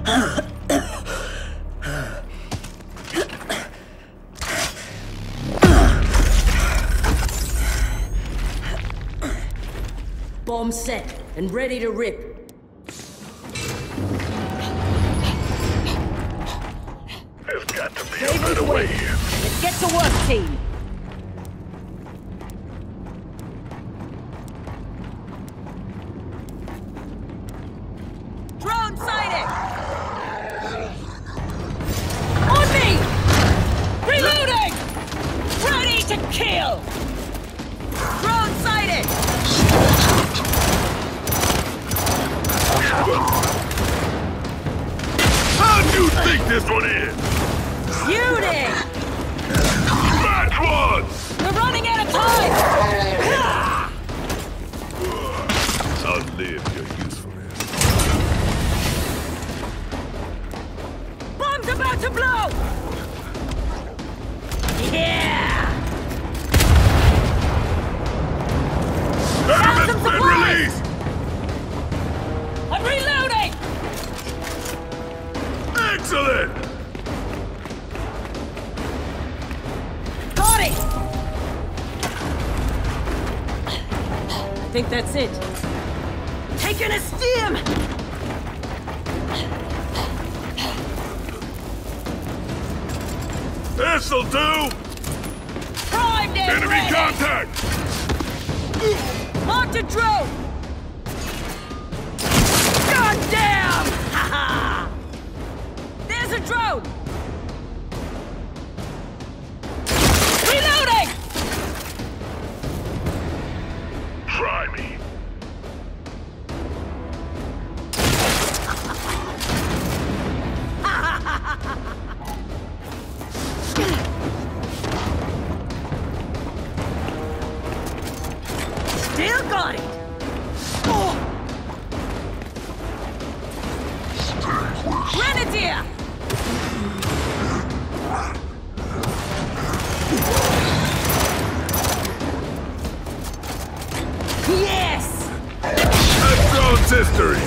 Bomb set and ready to rip. There's got to be a better way here. Let's get to work, team. Drone sighted! On me! Reloading! Ready to kill! Drone sighted! How do you think this one is? Beauty! Match one! We're running out of time! Outlive your usefulness. Bomb's about to blow! Yeah! Enemy's been released! I'm reloading! Excellent! Got it! I think that's it. Taking a stim! This'll do! Primed and Enemy ready! contact! Marked a drone! God damn! Ha ha! There's a drone! Reloading! Try me. Still got it! Oh. Grenadier! Yes! That drone's history!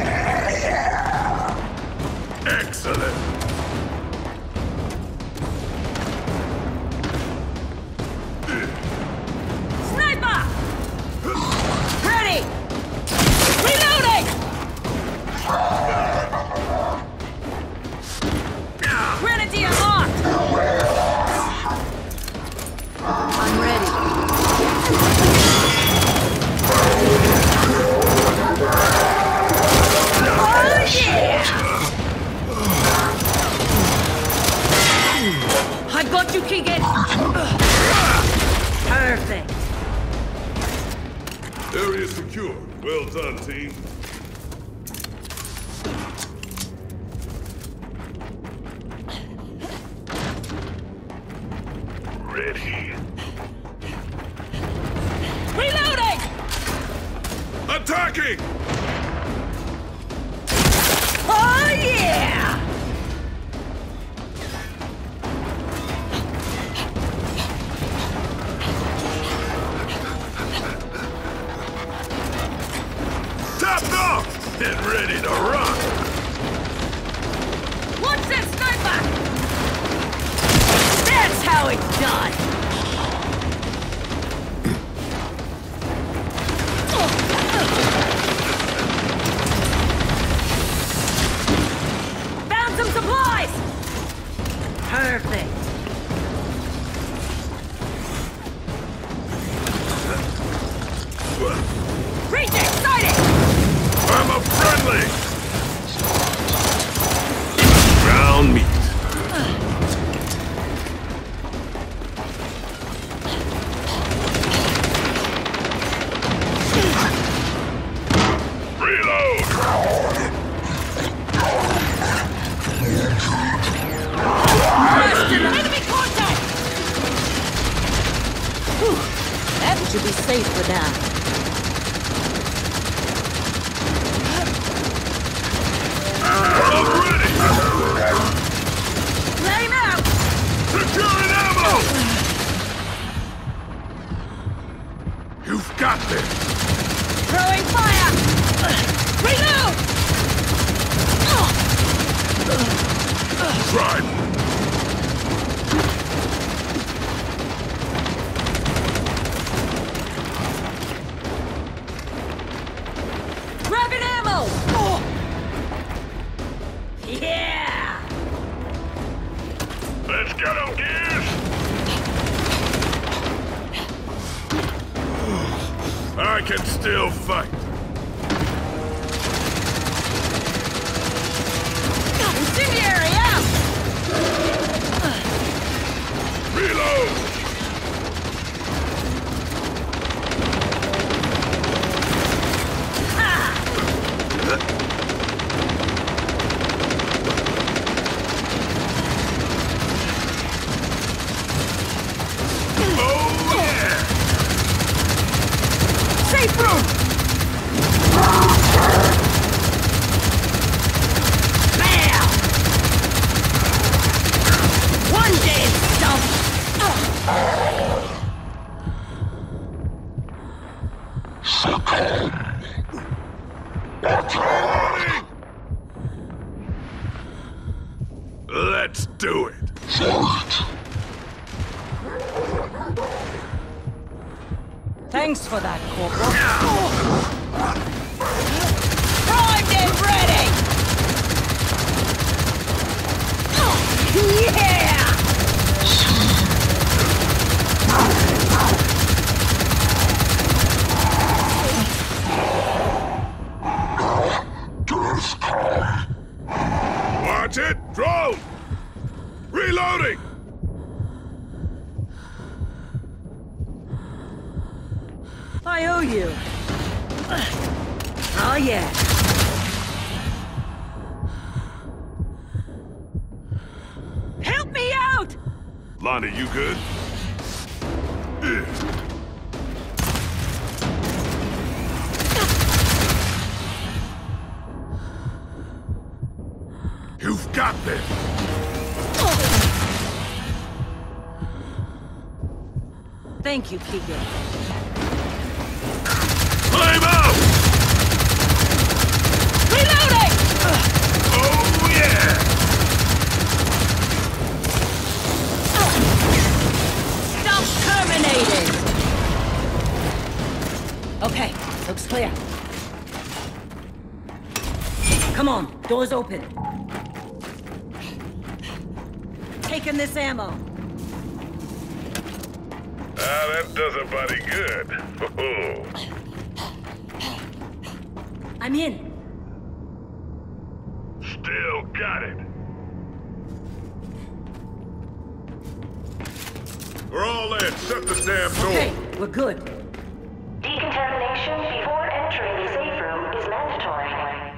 Excellent! Sniper! Ready! Reloading! Grenadier marked! I'm ready. Oh yeah! I got you, Keegan! Perfect. Area secure. Well done, team. Ready. Reloading! Attacking! Oh yeah! Tapped off! Get ready to rock! Watch that sniper! That's how it's done! Found some supplies! Perfect. Reject sighted! I'm a friendly! Ground meat. Reload! Enemy contact! Whew. That should be safe for now. I'm ready! Flame out! Securing ammo! You've got this! Throwing fire! Reload! Yeah! Let's get him, Gears! I can still fight. Incendiary out! Reload! Oh, yeah! Safe room! Bam! One dead stump! Let's do it. Thanks for that, Corporal. Primed and ready! Yeah! Watch it! Drone! Reloading! I owe you. Oh, yeah. Help me out! Lonnie, you good? You've got this! Thank you, Keegan. Flame out! Reloading! Oh, yeah! Stop terminating! Okay, looks clear. Come on, door's open. Taking this ammo. Ah, that does a buddy good. I'm in. Still got it. We're all in. Shut the damn door. Okay, we're good. Decontamination before entering the safe room is mandatory.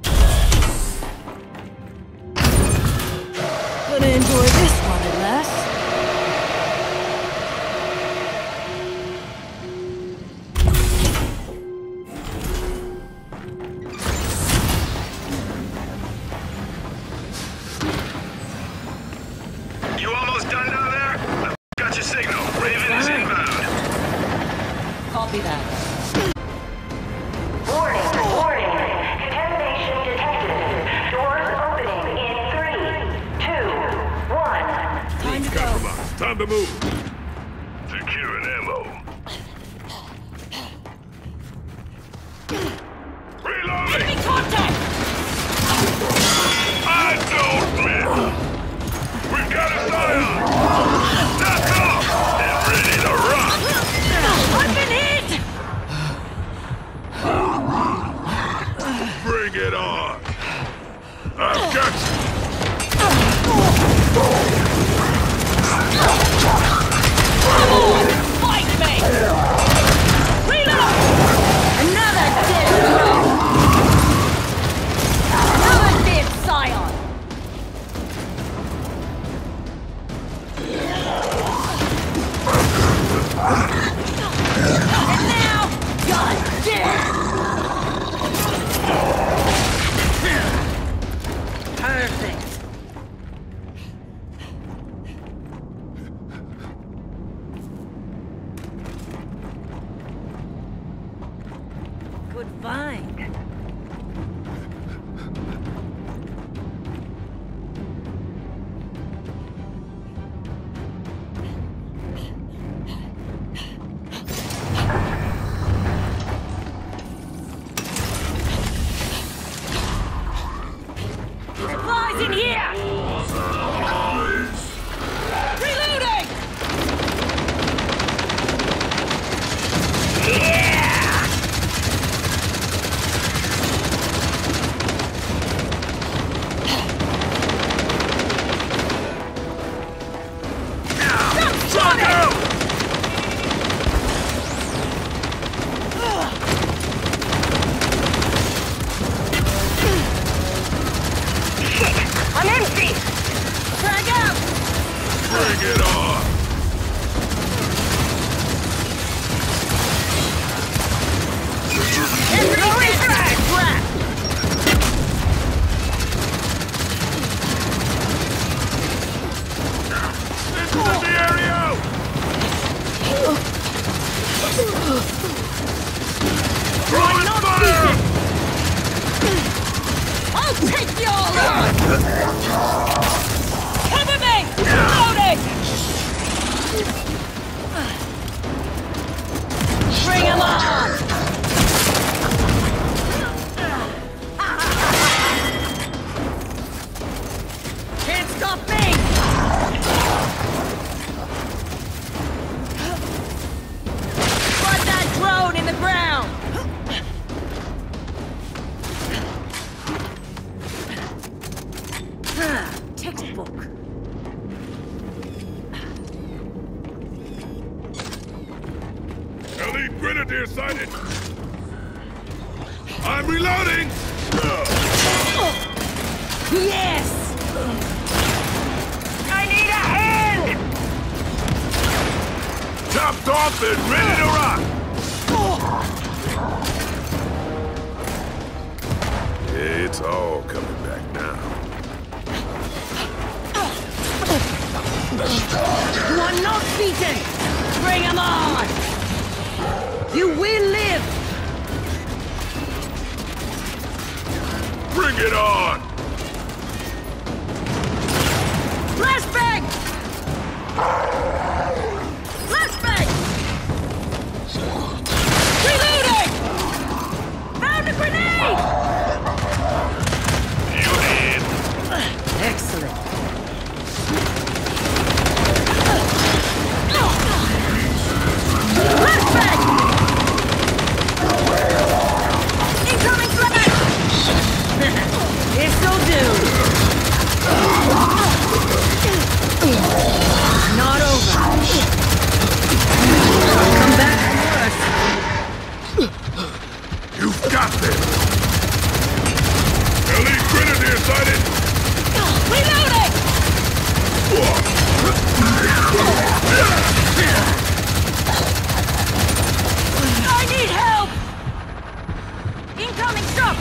Gonna enjoy this one at last. You almost done down there? I got your signal. Raven is inbound. Copy that. Warning, warning. Contamination detected. Doors opening in 3, 2, 1. Time to go. Compromise. Time to move. Securing ammo. Reloading! Enemy contact! I don't miss! We've got a Scion! That's off! And ready to rock! I've been hit! Bring it on! I've got you! Come on! Fight me! Reload! Another dead drone! Another dead Scion! And now, God damn! Perfect. Bring it on! Every back! Crap! Into the area! Throwing fire! I'll take you all on! Cover me! Loading! Bring him on! Can't stop me! Put that drone in the ground! Textbook. Elite Grenadier sighted! I'm reloading! Yes! I need a hand! Chopped off and ready to rock! It's all coming back now. You are not beaten! Bring him on! You will live! Bring it on! Flashbang! Flashbang! Reloading! Found a grenade! You did! Excellent. Flashbang! Incoming flash! This'll do. Not over. Come back for us. You've got this! Elite Grenadier sighted! Reloading! I need help! Incoming shock!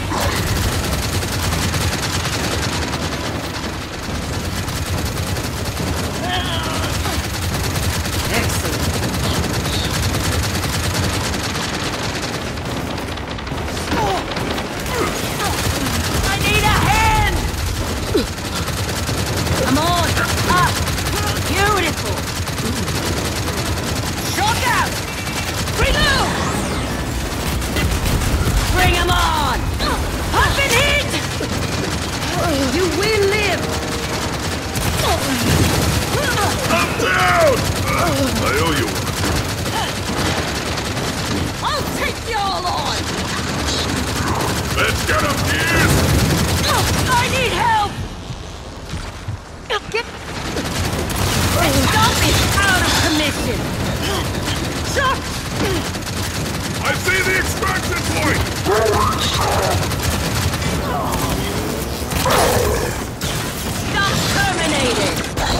Excellent. I need a hand! I'm on! Up! Beautiful! Shock out! Reload! Bring him on! Up and hit! You will live! I'm down! I owe you one. I'll take you all on! Let's get him, Gears! I need help! Stop it out of commission! Shock! I see the extraction point! Stop terminated!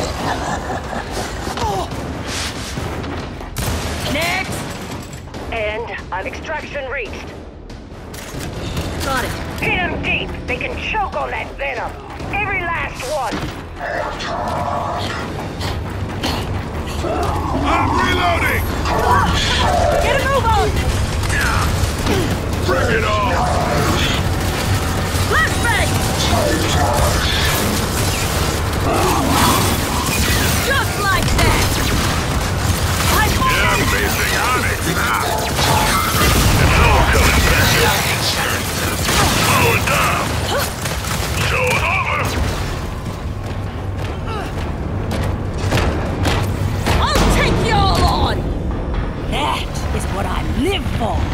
Next! End of extraction reached. Got it. Hit them deep. They can choke on that venom. Every last one. I'm reloading! Get a move on! Bring it on! Flashbang! Just like that! Yeah, I'm facing Onyx now! It's all coming back! Slow it down! Show it over! I'll take you all on! That is what I live for!